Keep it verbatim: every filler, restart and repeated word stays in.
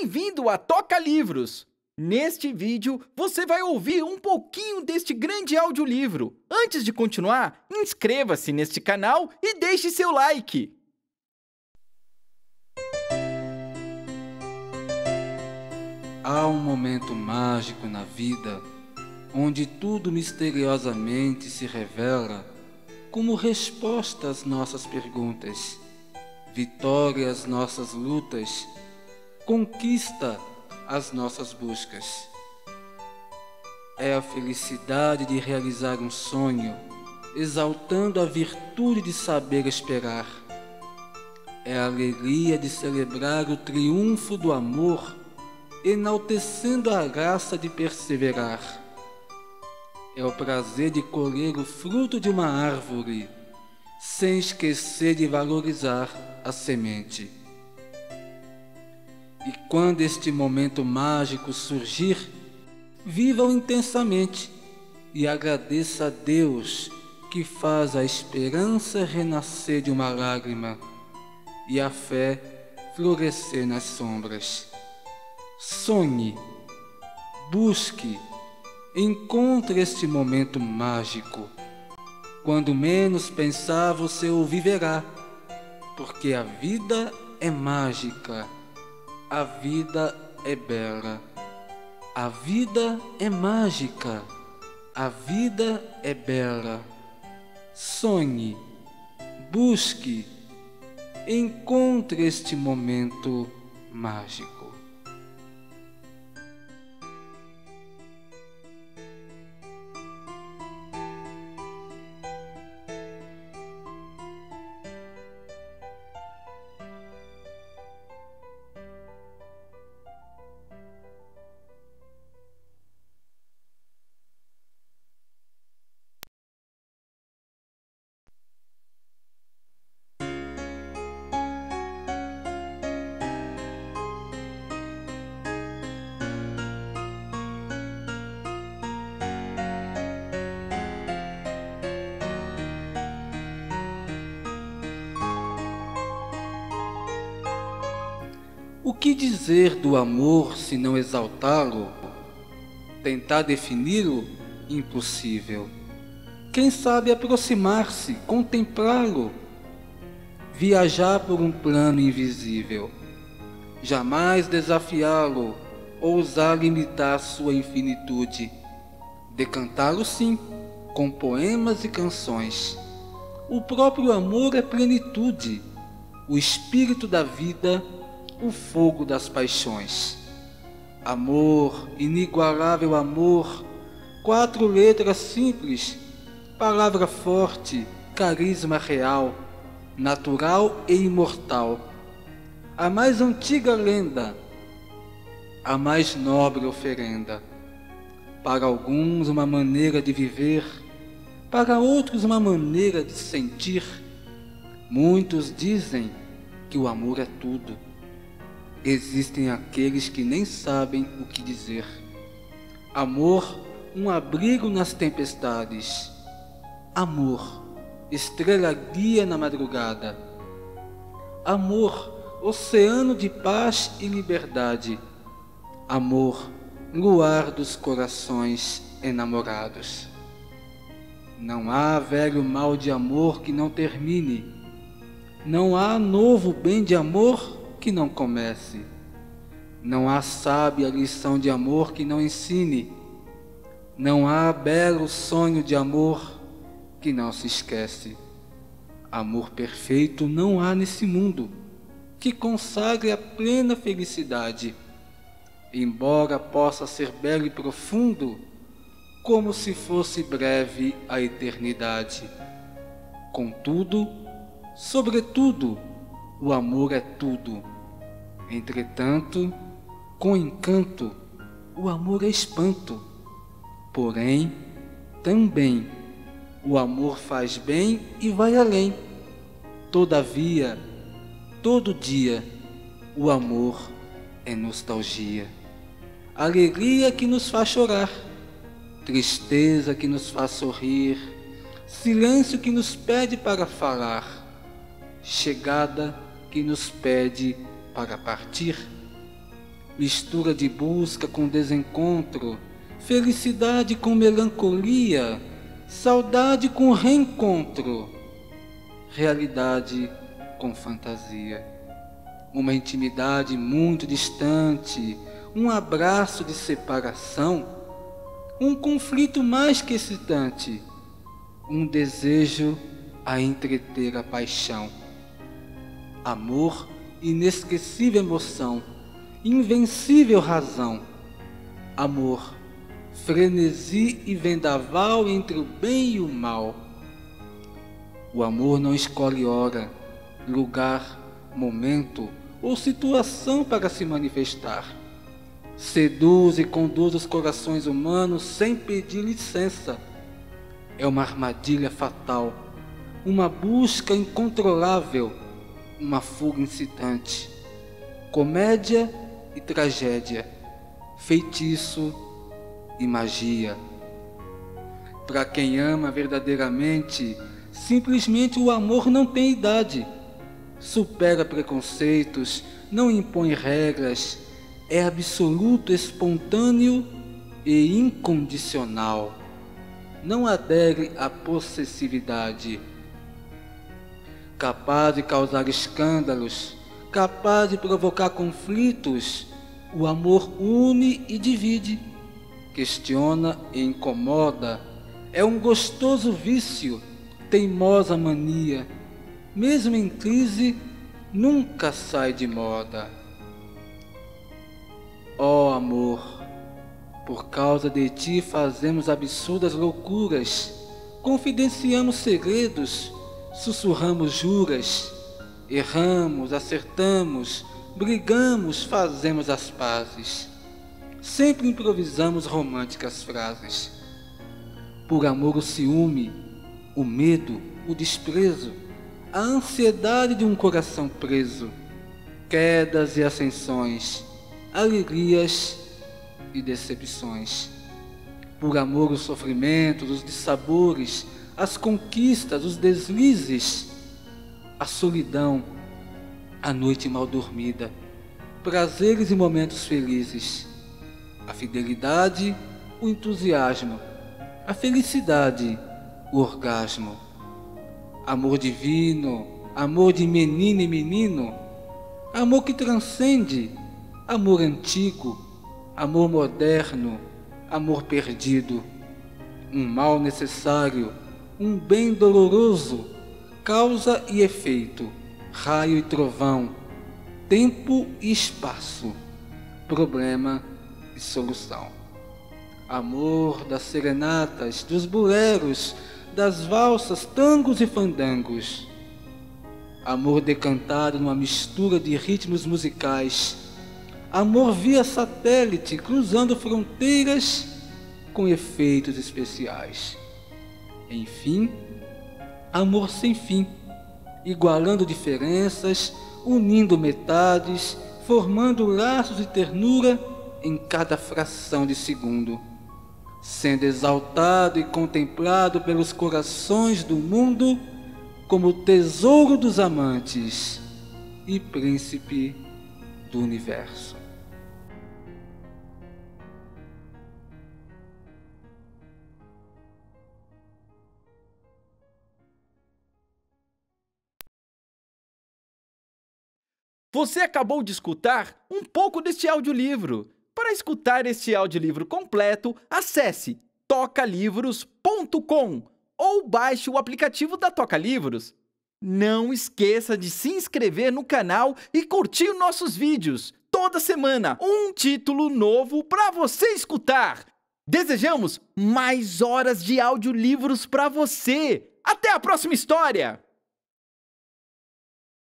Bem-vindo a Toca Livros! Neste vídeo, você vai ouvir um pouquinho deste grande audiolivro. Antes de continuar, inscreva-se neste canal e deixe seu like! Há um momento mágico na vida, onde tudo misteriosamente se revela como resposta às nossas perguntas, vitória às nossas lutas, conquista às nossas buscas. É a felicidade de realizar um sonho, exaltando a virtude de saber esperar. É a alegria de celebrar o triunfo do amor, enaltecendo a graça de perseverar. É o prazer de colher o fruto de uma árvore, sem esquecer de valorizar a semente. E quando este momento mágico surgir, viva-o intensamente e agradeça a Deus que faz a esperança renascer de uma lágrima e a fé florescer nas sombras. Sonhe, busque, encontre este momento mágico. Quando menos pensar, você o viverá, porque a vida é mágica, a vida é bela, a vida é mágica, a vida é bela. Sonhe, busque, encontre este momento mágico. O que dizer do amor se não exaltá-lo? Tentar defini-lo? Impossível. Quem sabe aproximar-se, contemplá-lo? Viajar por um plano invisível. Jamais desafiá-lo, ousar limitar sua infinitude. Decantá-lo sim, com poemas e canções. O próprio amor é plenitude, o espírito da vida, o fogo das paixões. Amor, inigualável amor, quatro letras simples, palavra forte, carisma real, natural e imortal. A mais antiga lenda, a mais nobre oferenda. Para alguns uma maneira de viver, para outros uma maneira de sentir. Muitos dizem que o amor é tudo. Existem aqueles que nem sabem o que dizer. Amor, um abrigo nas tempestades. Amor, estrela guia na madrugada. Amor, oceano de paz e liberdade. Amor, luar dos corações enamorados. Não há velho mal de amor que não termine. Não há novo bem de amor que não comece. Não há sábia lição de amor que não ensine. Não há belo sonho de amor que não se esquece. Amor perfeito não há nesse mundo que consagre a plena felicidade, embora possa ser belo e profundo, como se fosse breve a eternidade. Contudo, sobretudo, o amor é tudo. Entretanto, com encanto, o amor é espanto. Porém, também, o amor faz bem e vai além. Todavia, todo dia, o amor é nostalgia. Alegria que nos faz chorar, tristeza que nos faz sorrir, silêncio que nos pede para falar, chegada que nos pede para partir. mistura de busca com desencontro, felicidade com melancolia, saudade com reencontro, realidade com fantasia. Uma intimidade muito distante, um abraço de separação, um conflito mais que excitante, um desejo a entreter a paixão. Amor, inesquecível emoção, invencível razão. Amor, frenesi e vendaval entre o bem e o mal. O amor não escolhe hora, lugar, momento ou situação para se manifestar. Seduz e conduz os corações humanos sem pedir licença. É uma armadilha fatal, uma busca incontrolável, uma fuga incitante. Comédia e tragédia, feitiço e magia. Para quem ama verdadeiramente, simplesmente o amor não tem idade. Supera preconceitos, não impõe regras, é absoluto, espontâneo e incondicional. Não adere à possessividade. Capaz de causar escândalos, capaz de provocar conflitos, o amor une e divide, questiona e incomoda, é um gostoso vício, teimosa mania, mesmo em crise, nunca sai de moda. Ó amor, por causa de ti fazemos absurdas loucuras, confidenciamos segredos, sussurramos juras, erramos, acertamos, brigamos, fazemos as pazes. Sempre improvisamos românticas frases. Por amor o ciúme, o medo, o desprezo, a ansiedade de um coração preso, quedas e ascensões, alegrias e decepções. Por amor os sofrimentos, os dissabores, as conquistas, os deslizes, a solidão, a noite mal dormida, prazeres e momentos felizes, a fidelidade, o entusiasmo, a felicidade, o orgasmo. Amor divino, amor de menina e menino, amor que transcende, amor antigo, amor moderno, amor perdido, um mal necessário, um bem doloroso, causa e efeito, raio e trovão, tempo e espaço, problema e solução. Amor das serenatas, dos boleros, das valsas, tangos e fandangos. Amor decantado numa mistura de ritmos musicais. Amor via satélite, cruzando fronteiras com efeitos especiais. Enfim, amor sem fim, igualando diferenças, unindo metades, formando laços de ternura em cada fração de segundo, sendo exaltado e contemplado pelos corações do mundo como tesouro dos amantes e príncipe do universo. Você acabou de escutar um pouco deste audiolivro. Para escutar este audiolivro completo, acesse toca livros ponto com ou baixe o aplicativo da Toca Livros. Não esqueça de se inscrever no canal e curtir nossos vídeos. Toda semana, um título novo para você escutar. Desejamos mais horas de audiolivros para você. Até a próxima história!